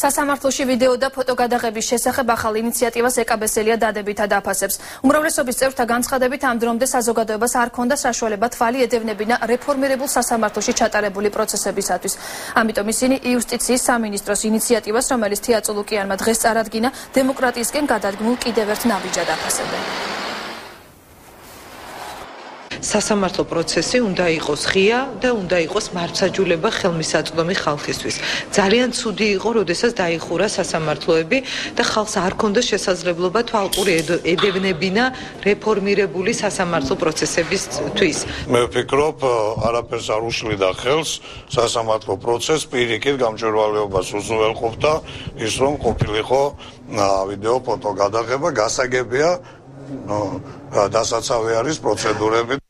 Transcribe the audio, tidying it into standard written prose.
სასამართლოში ვიდეო და ფოტო გადაღების შესახებ ახალ ინიციატივას ეკაბესელია დადებითად აფასებს. უმრავლესობის წევრთა განცხადებით ამ დრომდე საზოგადოებას არ ჰქონდა საშუალება თვალი ედევნებინა რეფორმირებულ სასამართლოში ჩატარებული პროცესებისათვის. ამიტომ ისინი იუსტიციის სამინისტროს ინიციატივას, რომელიც თეა წულუკიანმა დღეს წარადგინა, დემოკრატიისკენ გადადგმულ კიდევ ერთ ნაბიჯად აფასებენ. სასამართლო პროცესი უნდა იყოს ღია და უნდა იყოს მართლმსაჯულება ხელმისაწვდომი ხალხისთვის. ძალიან ცუდი იყო, როდესაც დაიხურა სასამართლოები და ხალხს არ ჰქონდა შესაძლებლობა თვალყური ედევნებინა რეფორმირებული სასამართლო პროცესებისთვის. მე ვფიქრობ, არაფერს არ უშლიდა ხელს სასამართლო პროცესს, პირიქით გამჭვირვალეობას უზრუნველყოფდა ის, რომ ყოფილიყო ვიდეო ფოტო გადაღება, გასაგებია დასაცავი არის პროცედურები.